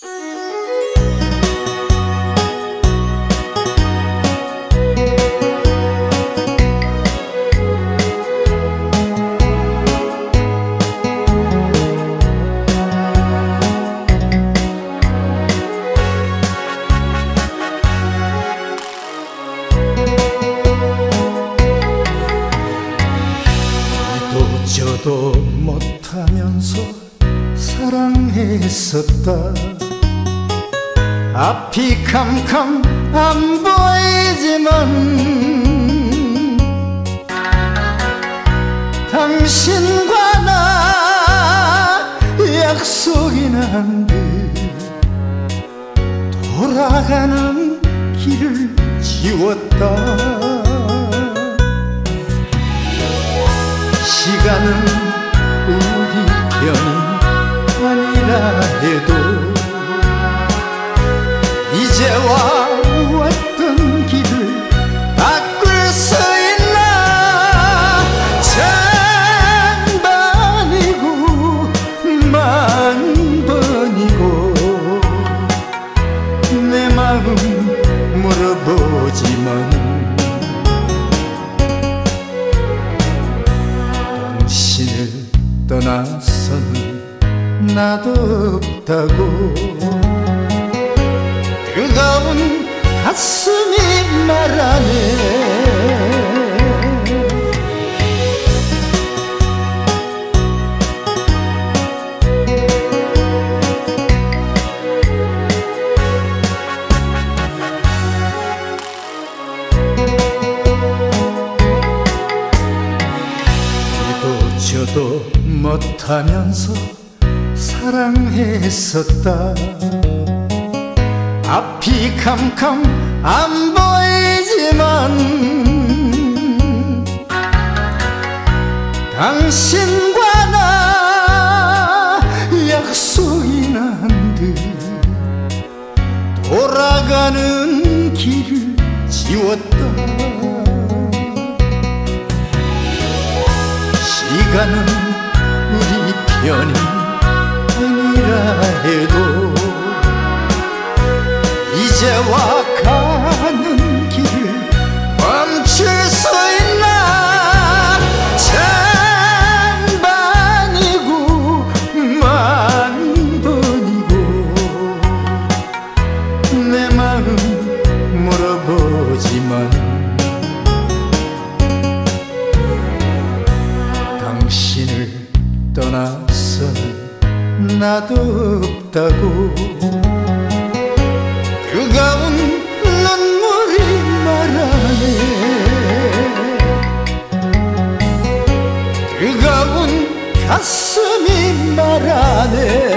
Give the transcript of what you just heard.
저도 못하면서 사랑했었다. 앞이 캄캄 안 보이지만 당신과 나 약속이 난 듯 돌아가는 길을 지웠다. 시간은 우리 편이 아니라 해도 이제와 왔던 길을 바꿀 수 있나. 천번이고 만번이고 내 마음 물어보지만 당신을 떠나서는 나도 없다고 뜨거운 가슴이 말하네. 저도 못하면서 사랑했었다. 앞이 캄캄 안 보이지만 당신과 나 약속이 난 듯 돌아가는 길을 지웠다. 시간은 우리 편이 아니라 해도 이제와 가는 길을 멈출 수 있나. 천번이고 만번이고 내 마음 물어보지만 당신을 떠나서는 나도 없다고 뜨거운 눈물이 말하네. 뜨거운 가슴이 말하네.